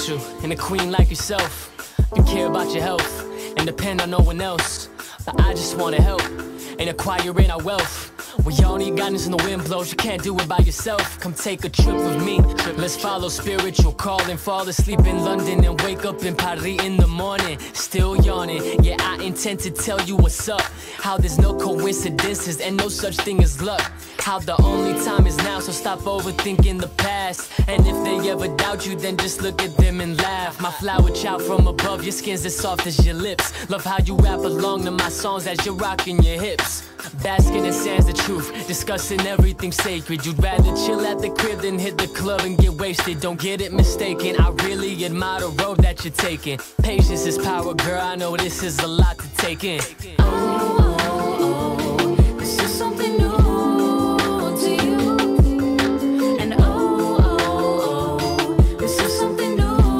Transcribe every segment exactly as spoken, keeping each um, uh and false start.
special and a queen like yourself. You care about your health and depend on no one else. But I just wanna help and acquire in our wealth. We all need guidance when the wind blows. You can't do it by yourself. Come take a trip with me. Let's follow spiritual calling. Fall asleep in London and wake up in Paris in the morning. Still yawning. Yeah, I intend to tell you what's up. How there's no coincidences and no such thing as luck. How the only time is now, so stop overthinking the past. And if they ever doubt you, then just look at them and laugh. My flower child from above, your skin's as soft as your lips. Love how you rap along to my songs as you're rocking your hips. Basking in sands the truth, discussing everything sacred. You'd rather chill at the crib than hit the club and get wasted. Don't get it mistaken, I really admire the road that you're taking. Patience is power, girl, I know this is a lot to take in. Oh, oh, oh, this is something new to you. And oh, oh, oh, this is something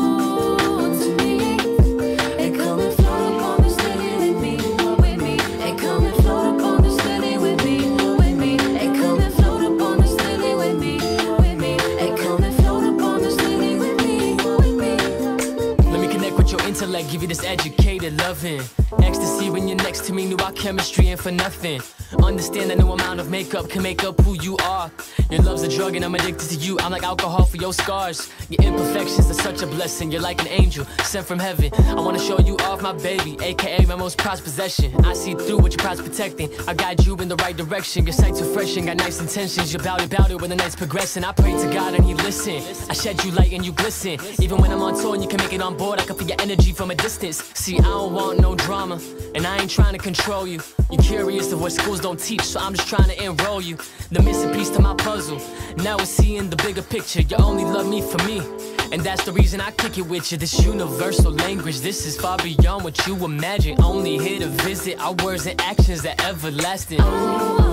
new to me. Hey, come and float up on this lily with me, with me. Hey, come and float up on this lily with me, with me. Hey, come and float up on this lily with me, with me. Hey, come and float up on this lily with me, with me. Let me connect with your intellect, give you this educated loving. Ecstasy when you're next to me, knew our chemistry ain't for nothing. Understand that no amount of makeup can make up who you are. Your love's a drug and I'm addicted to you. I'm like alcohol for your scars. Your imperfections are such a blessing. You're like an angel sent from heaven. I wanna show you off my baby, aka my most prized possession. I see through what your pride's protecting. I guide you in the right direction. Your sight's refreshing, got nice intentions. You're bout it, bout it when the night's progressing. I pray to God and He listen. I shed you light and you glisten. Even when I'm on tour and you can make it on board, I can feel your energy from a distance. See, I don't want no drama, and I ain't trying to control you. You're curious of what schools don't teach, so I'm just trying to enroll you. The missing piece to my puzzle. Now we're seeing the bigger picture. You only love me for me, and that's the reason I kick it with you. This universal language, this is far beyond what you imagine. Only here to visit. Our words and actions are everlasting. Oh,